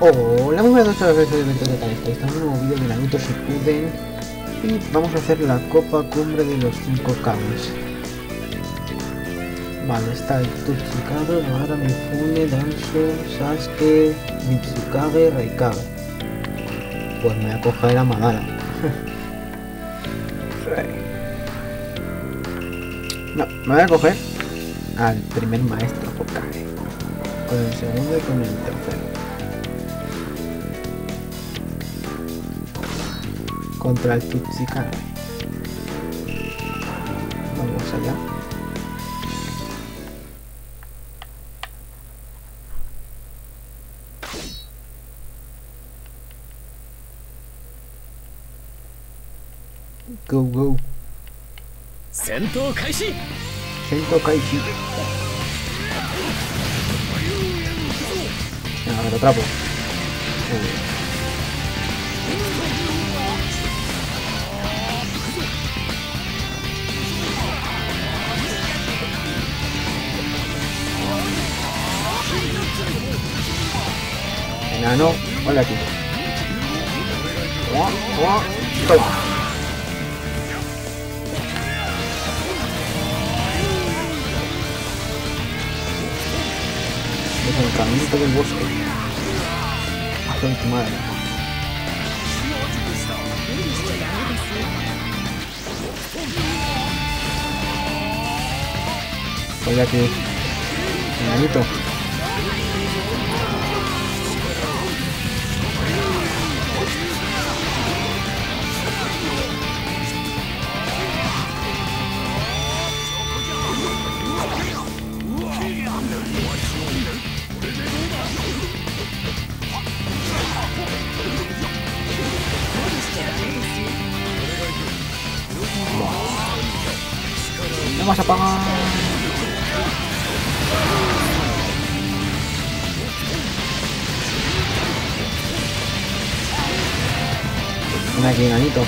Hola, muy buenas noches, soy Alberto de Canesta. Estamos en un nuevo vídeo de Naruto Shippuden y vamos a hacer la Copa Cumbre de los 5 Kages. Vale, está el Tsuchikage, Nagara, Mifune, Danzo, Sasuke, Mitsukage, Raikage. Pues me voy a coger a Madara. No, me voy a coger al primer maestro Hokage, con el segundo y con el tercero. Contra el Tsuchikage. Vamos allá. Go, go. Sento Kaishi. Sento Kaishi. A ver, atrapo. Enano, hola tío. Toma. Desencantamiento del bosque. Con tu madre. Hola tío. Enanito. Vamos a apagar. Ven aquí, enanito.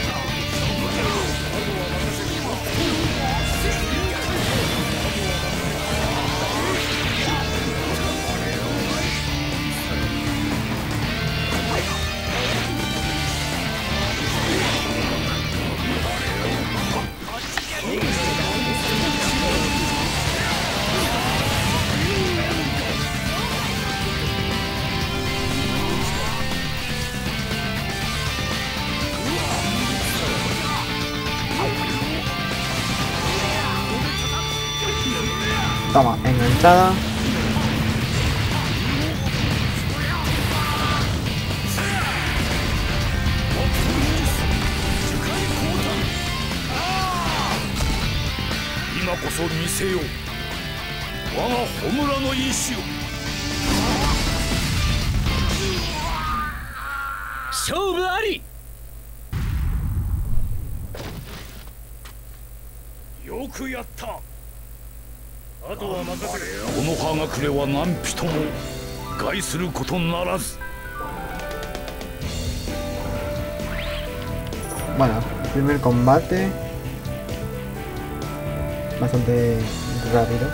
Toma, enganchada. Bueno, el primer combate bastante rápido.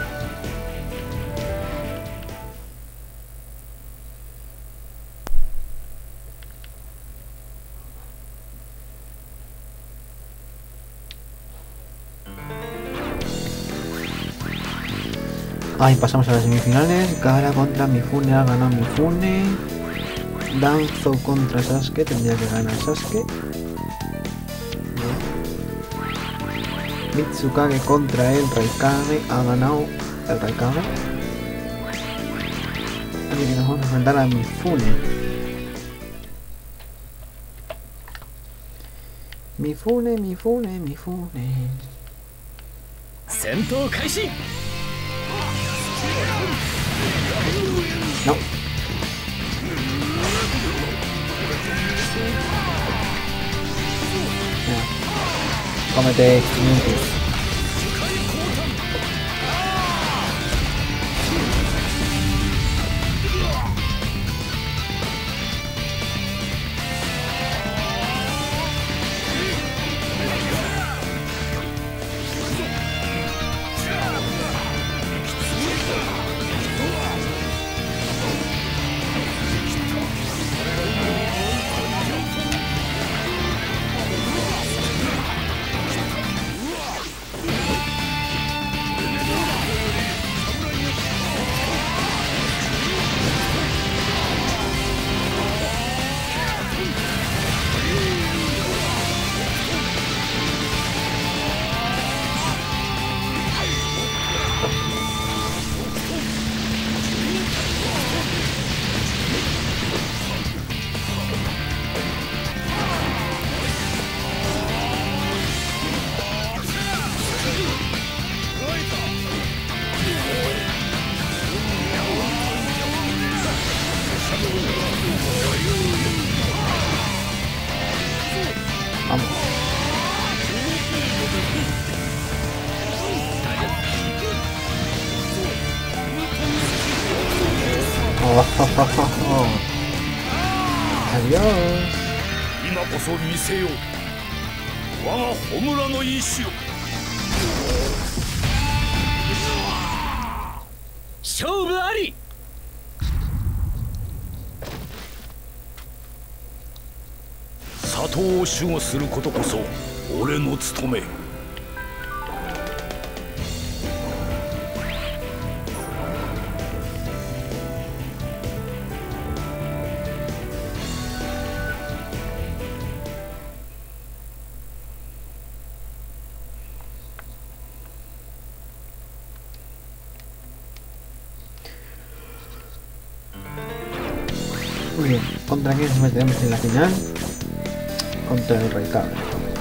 Ahí pasamos a las semifinales. Gaara contra Mifune, ha ganado Mifune. Danzo contra Sasuke, tendría que ganar Sasuke. Mitsukage contra el Raikage, ha ganado el Raikage. Así que nos vamos a enfrentar a Mifune. Mifune. Sento Kaishi. No. Cómete 500. Adiós. 今こそ見せよう我が焔の意志を勝負あり里を守護することこそ俺の務め Muy bien, ¿contra quién nos meteremos en la final? Contra el Rey Cabe.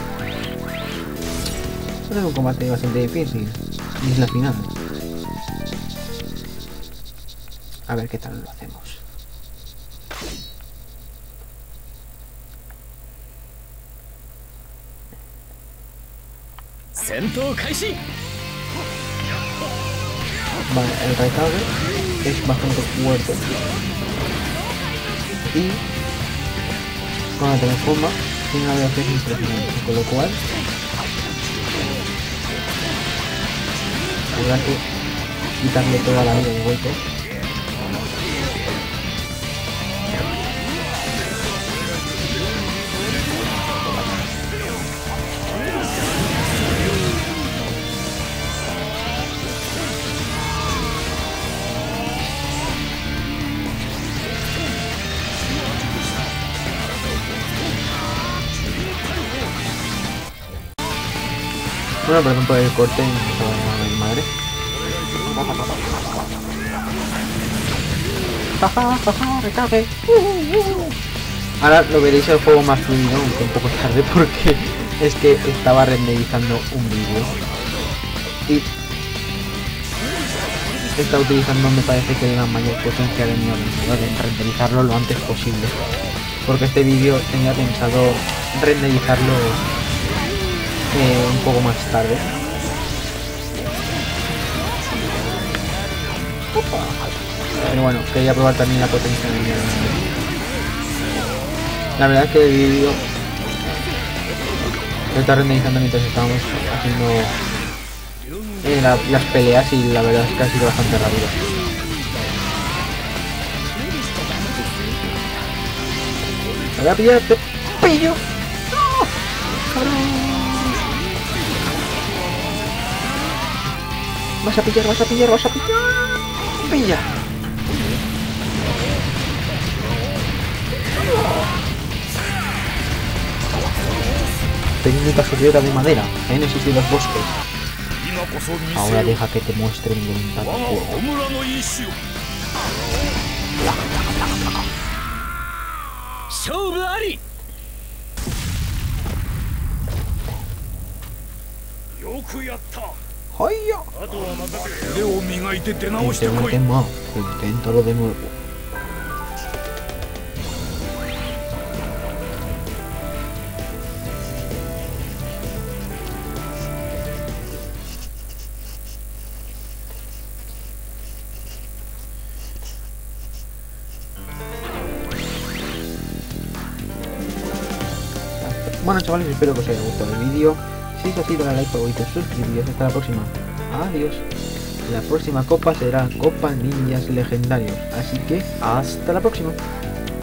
Es un combate bastante difícil y es la final. A ver qué tal lo hacemos. Vale, el Rey Cabe es bastante fuerte. Y cuando te transforma tiene una velocidad impresionante, con lo cual habrá que quitarle toda la vida de golpe. Bueno, perdón por el corte, mi madre. Jaja, recabe. Ahora lo veréis el juego más fluido, aunque un poco tarde, porque es que estaba renderizando un vídeo. Y está utilizando, me parece que la mayor potencia de mi ordenador en renderizarlo lo antes posible. Porque este vídeo tenía pensado renderizarlo un poco más tarde. Pero bueno, quería probar también la potencia de mi ordenador. La verdad es que el vídeo lo está renderizando mientras estábamos haciendo las peleas y la verdad es que ha sido bastante rápido. Me voy a pillar, te pillo. Vas a pillar. Pilla. Técnica secreta de madera, génesis de los bosques. Ahora deja que te muestre mi voluntad de fuego. ¡Hoya! Inténtalo de nuevo. Bueno, chavales, espero que os haya gustado el vídeo. Si es así, dale like, favorito, suscribiros. Hasta la próxima. Adiós. La próxima copa será Copa Ninjas Legendarios. Así que hasta la próxima.